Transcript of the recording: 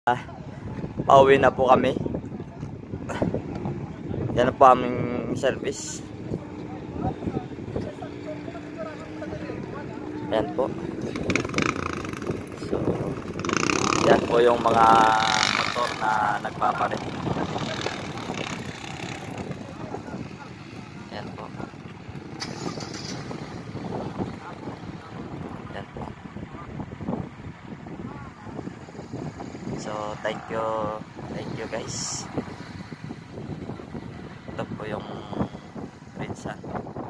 Pauwi na po kami. Yan na po aming service. Yan po. So, yan po yung mga motor na nagpapalit. Yan po. Yan po. So, thank you guys. Ito po yung Rinsan.